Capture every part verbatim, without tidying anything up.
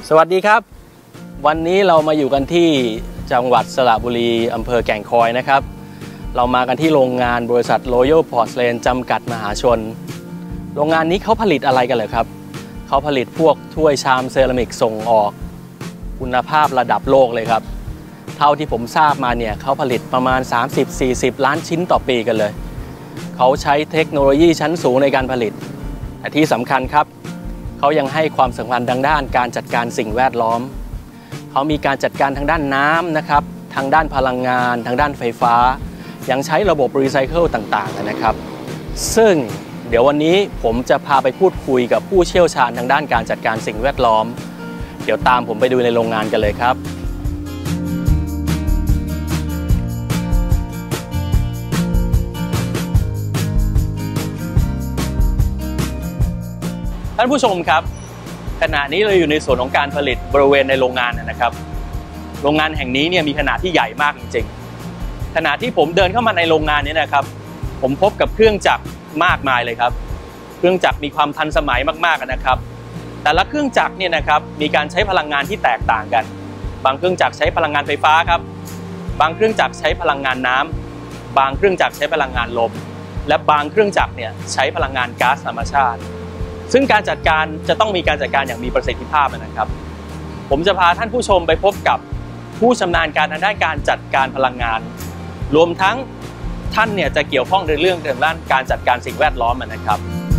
สวัสดีครับวันนี้เรามาอยู่กันที่จังหวัดสระบุรีอำเภอแก่งคอยนะครับเรามากันที่โรงงานบริษัท Royal Porcelain จำกัดมหาชนโรงงานนี้เขาผลิตอะไรกันเหรอครับเขาผลิตพวกถ้วยชามเซรามิกส่งออกคุณภาพระดับโลกเลยครับเท่าที่ผมทราบมาเนี่ยเขาผลิตประมาณ สามสิบถึงสี่สิบ ล้านชิ้นต่อปีกันเลยเขาใช้เทคโนโลยีชั้นสูงในการผลิตแต่ที่สำคัญครับเขายังให้ความสำคัญทางด้านการจัดการสิ่งแวดล้อมเขามีการจัดการทางด้านน้ำนะครับทางด้านพลังงานทางด้านไฟฟ้ายังใช้ระบบรีไซเคิลต่างๆนะครับซึ่งเดี๋ยววันนี้ผมจะพาไปพูดคุยกับผู้เชี่ยวชาญทางด้านการจัดการสิ่งแวดล้อมเดี๋ยวตามผมไปดูในโรงงานกันเลยครับท่านผู้ชมครับขณะนี้เราอยู่ในส่วนของการผลิตบริเวณในโรงงานนะครับโรงงานแห่งนี้เนี่ยมีขนาดที่ใหญ่มากจริงๆขณะที่ผมเดินเข้ามาในโรงงานนี้นะครับผมพบกับเครื่องจักรมากมายเลยครับเครื่องจักรมีความทันสมัยมากๆนะครับแต่ละเครื่องจักรเนี่ยนะครับมีการใช้พลังงานที่แตกต่างกันบางเครื่องจักรใช้พลังงานไฟฟ้าครับบางเครื่องจักรใช้พลังงานน้ำบางเครื่องจักรใช้พลังงานลมและบางเครื่องจักรเนี่ยใช้พลังงานก๊าซธรรมชาติซึ่งการจัดการจะต้องมีการจัดการอย่างมีประสิทธิภาพนะครับผมจะพาท่านผู้ชมไปพบกับผู้ชำนาญการทางด้านการจัดการพลังงานรวมทั้งท่านเนี่ยจะเกี่ยวข้องในเรื่องทางด้านการจัดการสิ่งแวดล้อมนะครับ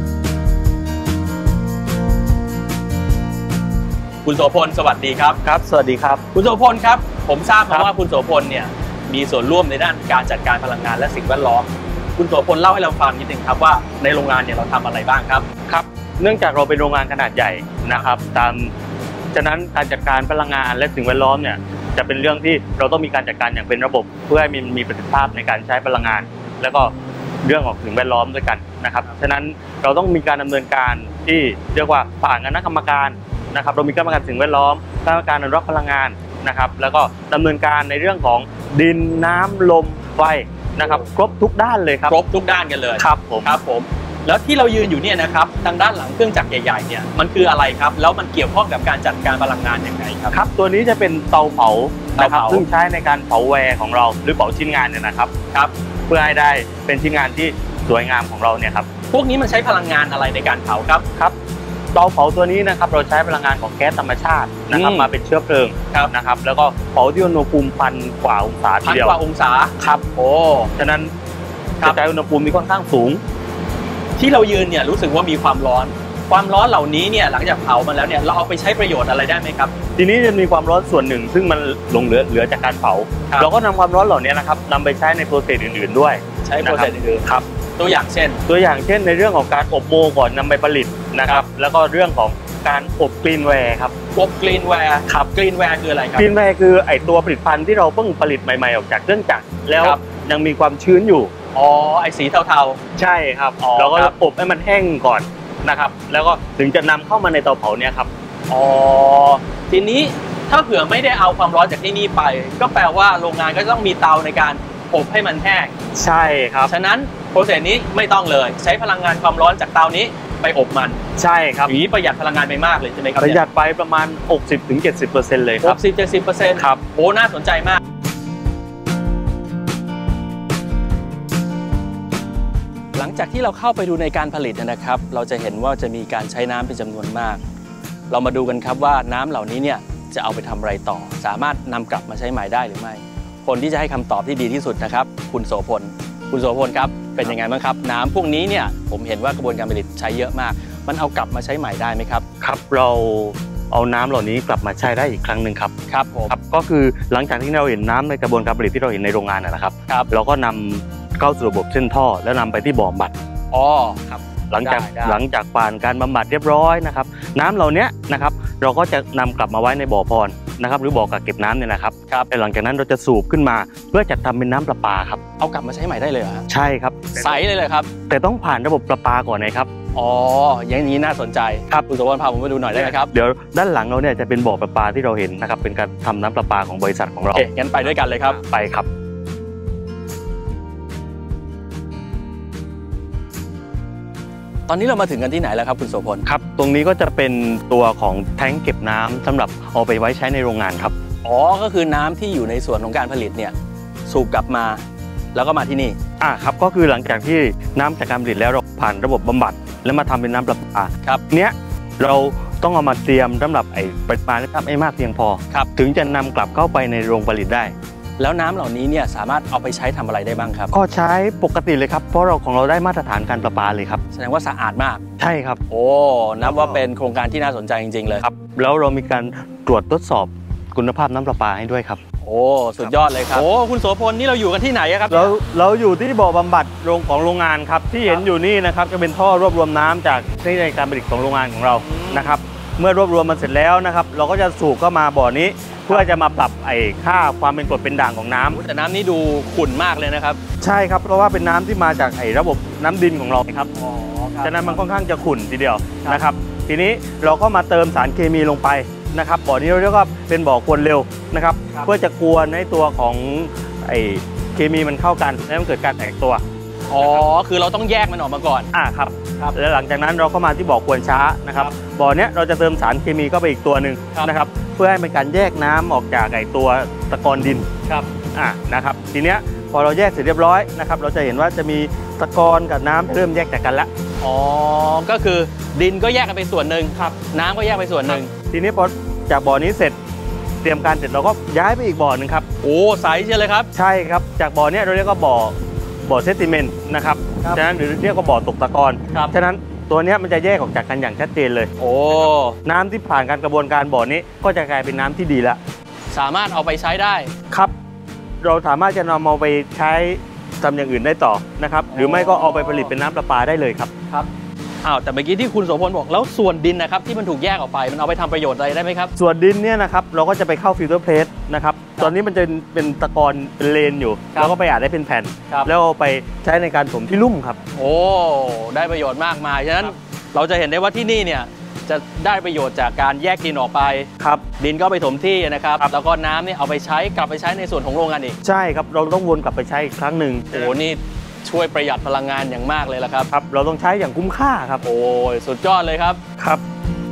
คุณโสพลสวัสดีครับครับสวัสดีครับคุณโสพลครับผมทราบมาว่าคุณโสพลเนี่ยมีส่วนร่วมในด้านการจัดการพลังงานและสิ่งแวดล้อมคุณโสพลเล่าให้เราฟังนิดนึงครับว่าในโรงงานเนี่ยเราทำอะไรบ้างครับครับเนื่องจากเราเป็นโรงงานขนาดใหญ่นะครับตามฉะนั้นการจัดการพลังงานและสิ่งแวดล้อมเนี่ยจะเป็นเรื่องที่เราต้องมีการจัดการอย่างเป็นระบบเพื่อให้มีมีประสิทธิภาพในการใช้พลังงานแล้วก็เรื่องของสิ่งแวดล้อมด้วยกันนะครับฉะนั้นเราต้องมีการดำเนินการที่เรียกว่าผ่านคณะกรรมการนะครับเรามีกรรมการสิ่งแวดล้อมกรรมการอนุรักษ์พลังงานนะครับแล้วก็ดำเนินการในเรื่องของดินน้ำลมไฟนะครับครบทุกด้านเลยครับครบทุกด้านกันเลยครับผมครับผมแล้วที่เรายืนอยู่เนี่ยนะครับทางด้านหลังเครื่องจักรใหญ่ๆเนี่ยมันคืออะไรครับแล้วมันเกี่ยวข้องกับการจัดการพลังงานอย่างไรครับครับตัวนี้จะเป็นเตาเผานะครับซึ่งใช้ในการเผาแวร์ของเราหรือเผาชิ้นงานเนี่ยนะครับครับเพื่อให้ได้เป็นชิ้นงานที่สวยงามของเราเนี่ยครับพวกนี้มันใช้พลังงานอะไรในการเผาครับครับเตาเผาตัวนี้นะครับเราใช้พลังงานของแก๊สธรรมชาตินะครับมาเป็นเชื้อเพลิงนะครับแล้วก็เผาที่อุณหภูมิพันกว่าองศาทีเดียวพันกว่าองศาครับโอ้ฉะนั้นจะใช้อุณหภูมิมีค่อนข้างสูงที่เรายืนเนี่ยรู้สึกว่ามีความร้อนความร้อนเหล่านี้เนี่ยหลังจากเผามันแล้วเนี่ยเราเอาไปใช้ประโยชน์อะไรได้ไหมครับทีนี้จะมีความร้อนส่วนหนึ่งซึ่งมันหลงเหลือเหลือจากการเผาเราก็นำความร้อนเหล่านี้นะครับนำไปใช้ในโปรเซสอื่นๆด้วยใช้โปรเซสอื่นๆครับตัวอย่างเช่นตัวอย่างเช่นในเรื่องของการอบโมก่อนนำไปผลิตนะครับแล้วก็เรื่องของการอบกรีนแวร์ครับอบกรีนแวร์ครับกรีนแวร์คืออะไรครับกรีนแวร์คือไอตัวผลิตภัณฑ์ที่เราเพิ่งผลิตใหม่ๆออกจากเครื่องจักรแล้วยังมีความชื้นอยู่อ๋อไอสีเทาๆใช่ครับเราก็อบให้มันแห้งก่อนนะครับแล้วก็ถึงจะนำเข้ามาในเตาเผาเนี่ยครับอ๋อทีนี้ถ้าเผื่อไม่ได้เอาความร้อนจากที่นี่ไปก็แปลว่าโรงงานก็ต้องมีเตาในการอบให้มันแห้งใช่ครับฉะนั้นโปรเซสนี้ไม่ต้องเลยใช้พลังงานความร้อนจากเตานี้ไปอบมันใช่ครับอย่างนี้ประหยัดพลังงานไปมากเลยใช่ไหมครับประหยัดไปประมาณ หกสิบถึงเจ็ดสิบเปอร์เซ็นต์ เลยครับหกสิบถึงเจ็ดสิบเปอร์เซ็นต์ครับโอ้น่าสนใจมากหลังจากที่เราเข้าไปดูในการผลิตนะครับเราจะเห็นว่าจะมีการใช้น้ำเป็นจำนวนมากเรามาดูกันครับว่าน้ำเหล่านี้เนี่ยจะเอาไปทำอะไรต่อสามารถนำกลับมาใช้ใหม่ได้หรือไม่คนที่จะให้คำตอบที่ดีที่สุดนะครับคุณโสพลคุณโสพลครับเป็นยังไงบ้างครับน้ำพวกนี้เนี่ยผมเห็นว่ากระบวนการผลิตใช้เยอะมากมันเอากลับมาใช้ใหม่ได้ไหมครับครับเราเอาน้ำเหล่านี้กลับมาใช้ได้อีกครั้งหนึ่งครับครับผมครับก็คือหลังจากที่เราเห็นน้ำในกระบวนการผลิตที่เราเห็นในโรงงานนะครับครับเราก็นำเข้าสู่ระบบเส้นท่อแล้วนำไปที่บ่อบำบัดอ๋อครับหลังจากหลังจากผ่านการบำบัดเรียบร้อยนะครับน้ำเหล่านี้นะครับเราก็จะนำกลับมาไว้ในบ่อพรนะครับหรือบ่อกักเก็บน้ำเนี่ยนะครับครับแต่หลังจากนั้นเราจะสูบขึ้นมาเพื่อจัดทำเป็นน้ำประปาครับเอากลับมาใช้ใหม่ได้เลยเหรอใช่ครับใสเลยเลยครับแต่ต้องผ่านระบบประปาก่อนนะครับอ๋ออย่างนี้น่าสนใจครับคุณโสพลพาผมไปดูหน่อยได้ไหมครับเดี๋ยวด้านหลังเราเนี่ยจะเป็นบ่อประปาที่เราเห็นนะครับเป็นการทำน้ำประปาของบริษัทของเราโอเคงั้นไปด้วยกันเลยครับไปครับทตอนนี้เรามาถึงกันที่ไหนแล้วครับคุณโสพลครับตรงนี้ก็จะเป็นตัวของแท้งเก็บน้ำสำหรับเอาไปไว้ใช้ในโรงงานครับอ๋อก็คือน้ำที่อยู่ในส่วนของการผลิตเนี่ยสูบกลับมาแล้วก็มาที่นี่อ่าครับก็คือหลังจากที่น้ำจากการผลิตแล้วเราผ่านระบบบำบัดแล้วมาทำเป็นน้ำประปาครับเนี้ยเราต้องเอามาเตรียมสำหรับไอ้ปริมาณน้ำให้มากเพียงพอครับถึงจะนำกลับเข้าไปในโรงผลิตได้แล้วน้ำเหล่านี้เนี่ยสามารถเอาไปใช้ทำอะไรได้บ้างครับก็ใช้ปกติเลยครับเพราะเราของเราได้มาตรฐานการประปาเลยครับแสดงว่าสะอาดมากใช่ครับโอ้นับว่าเป็นโครงการที่น่าสนใจจริงๆเลยครับแล้วเรามีการตรวจทดสอบคุณภาพน้ำประปาให้ด้วยครับโอ้สุดยอดเลยครับโอ้คุณโสพลนี่เราอยู่กันที่ไหนครับเราเราอยู่ที่บ่อบำบัดโรงของโรงงานครับที่เห็นอยู่นี่นะครับจะเป็นท่อรวบรวมน้ำจากที่ในการผลิตของโรงงานของเรานะครับเมื่อรวบรวมมันเสร็จแล้วนะครับเราก็จะสูบเข้ามาบ่อนี้เพื่อจะมาปรับไอ้ค่าความเป็นกรดเป็นด่างของน้ำแต่น้ำนี้ดูขุ่นมากเลยนะครับใช่ครับเพราะว่าเป็นน้ำที่มาจากไอ้ระบบน้ำดินของเราครับอ๋อฉะนั้นมันค่อนข้างจะขุ่นทีเดียวนะครับทีนี้เราก็มาเติมสารเคมีลงไปนะครับบ่อนี้เราเรียกว่าเป็นบ่อกวนเร็วนะครับเพื่อจะกวนให้ตัวของไอ้เคมีมันเข้ากันแล้วมันเกิดการแตกตัวอ๋อคือเราต้องแยกมันออกมาก่อนอ่าครับแล้วหลังจากนั้นเราก็มาที่บ่อกวนช้านะครับบ่อนี้เราจะเติมสารเคมีเข้าไปอีกตัวหนึ่งนะครับเพื่อให้เป็นการแยกน้ำออกจากไอ้ตัวตะกอนดินครับอ่านะครับทีเนี้ยพอเราแยกเสร็จเรียบร้อยนะครับเราจะเห็นว่าจะมีตะกอนกับน้ำเริ่มแยกจากกันละอ๋อก็คือดินก็แยกกันไปส่วนหนึ่งครับน้ำก็แยกไปส่วนหนึ่งทีนี้พอจากบ่อนี้เสร็จเตรียมการเสร็จเราก็ย้ายไปอีกบ่อหนึ่งครับโอ้ใสใช่เลยครับใช่ครับจากบ่อนี้เราเรียกว่าบ่อบ่อเซติเมนต์นะครับฉะนั้นหรือเรียกว่าบ่อตกตะกอนฉะนั้นตัวนี้มันจะแยกออกจากกันอย่างชัดเจนเลยโอ้น้ำที่ผ่านการกระบวนการบ่อนี้ก็จะกลายเป็นน้ำที่ดีแล้วสามารถเอาไปใช้ได้ครับเราสามารถจะนำเอาไปใช้ทำอย่างอื่นได้ต่อนะครับหรือไม่ก็เอาไปผลิตเป็นน้ำประปาได้เลยครับครับอ้าวแต่เมื่อกี้ที่คุณโสพลบอกแล้วส่วนดินนะครับที่มันถูกแยกออกไปมันเอาไปทำประโยชน์อะไรได้ไหมครับส่วนดินเนี่ยนะครับเราก็จะไปเข้าฟิลเตอร์เพลทนะครับตอนนี้มันจะเป็นตะกอนเป็นเลนอยู่เราก็ไปอัดได้เป็นแผ่นแล้วเอาไปใช้ในการถมที่ลุ่มครับโอ้ได้ประโยชน์มากมายฉะนั้นเราจะเห็นได้ว่าที่นี่เนี่ยจะได้ประโยชน์จากการแยกดินออกไปครับดินก็ไปถมที่นะครับแล้วก็น้ำเนี่ยเอาไปใช้กลับไปใช้ในส่วนของโรงงานอีกใช่ครับเราต้องวนกลับไปใช้อีกครั้งหนึ่งโอ้นี่ช่วยประหยัดพลังงานอย่างมากเลยละครับครับเราต้องใช้อย่างคุ้มค่าครับโอ้ยสุดยอดเลยครับครับ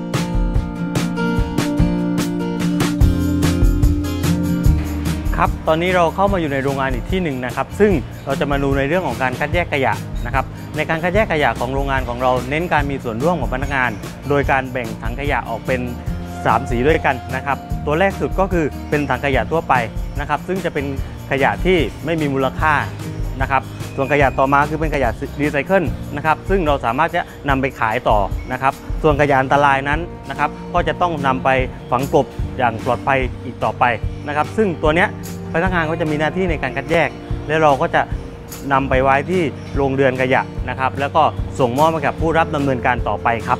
ครับตอนนี้เราเข้ามาอยู่ในโรงงานอีกที่หนึ่งนะครับซึ่งเราจะมาดูในเรื่องของการคัดแยกขยะนะครับในการคัดแยกขยะของโรงงานของเราเน้นการมีส่วนร่วมของพนักงานโดยการแบ่งถังขยะออกเป็นสามสีด้วยกันนะครับตัวแรกสุดก็คือเป็นถังขยะทั่วไปนะครับซึ่งจะเป็นขยะที่ไม่มีมูลค่านะครับส่วนขยะต่อมาคือเป็นขยะรีไซเคิลนะครับซึ่งเราสามารถจะนำไปขายต่อนะครับส่วนขยะอันตรายนั้นนะครับก็จะต้องนำไปฝังกลบอย่างปลอดภัยอีกต่อไปนะครับซึ่งตัวเนี้ยพนักงานก็จะมีหน้าที่ในการคัดแยกและเราก็จะนำไปไว้ที่โรงเรือนขยะนะครับแล้วก็ส่งมอบให้กับผู้รับดำเนินการต่อไปครับ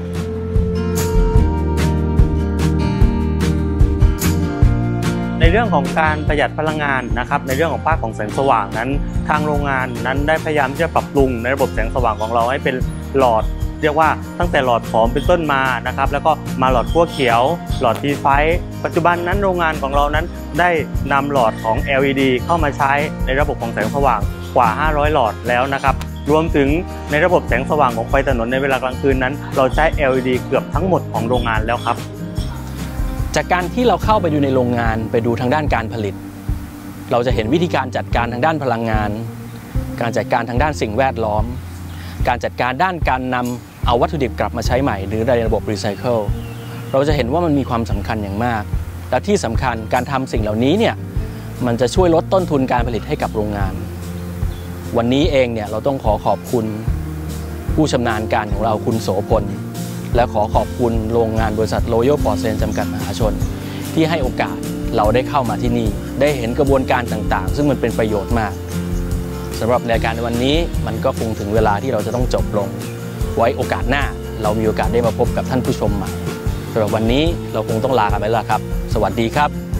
ในเรื่องของการประหยัดพลังงานนะครับในเรื่องของภาคของแสงสว่างนั้นทางโรงงานนั้นได้พยายามที่จะปรับปรุงในระบบแสงสว่างของเราให้เป็นหลอดเรียกว่าตั้งแต่หลอดผอมเป็นต้นมานะครับแล้วก็มาหลอดขั้วเขียวหลอดทีไฟปัจจุบันนั้นโรงงานของเรานั้นได้นำหลอดของ แอล อี ดี เข้ามาใช้ในระบบของแสงสว่างกว่าห้าร้อยหลอดแล้วนะครับรวมถึงในระบบแสงสว่างของไฟถนนในเวลากลางคืนนั้นเราใช้ แอล อี ดี เกือบทั้งหมดของโรงงานแล้วครับจากการที่เราเข้าไปดูในโรงงานไปดูทางด้านการผลิตเราจะเห็นวิธีการจัดการทางด้านพลังงานการจัดการทางด้านสิ่งแวดล้อมการจัดการด้านการนำเอาวัตถุดิบกลับมาใช้ใหม่หรือในระบบรีไซเคิลเราจะเห็นว่ามันมีความสำคัญอย่างมากและที่สำคัญการทำสิ่งเหล่านี้เนี่ยมันจะช่วยลดต้นทุนการผลิตให้กับโรงงานวันนี้เองเนี่ยเราต้องขอขอบคุณผู้ชำนาญการของเราคุณโสพลและขอขอบคุณโรงงานบริษัท Royal Porcelain จำกัดมหาชนที่ให้โอกาสเราได้เข้ามาที่นี่ได้เห็นกระบวนการต่างๆซึ่งมันเป็นประโยชน์มากสำหรับรายการในวันนี้มันก็คงถึงเวลาที่เราจะต้องจบลงไว้โอกาสหน้าเรามีโอกาสได้มาพบกับท่านผู้ชมใหม่สำหรับวันนี้เราคงต้องลากันไปแล้วครับสวัสดีครับ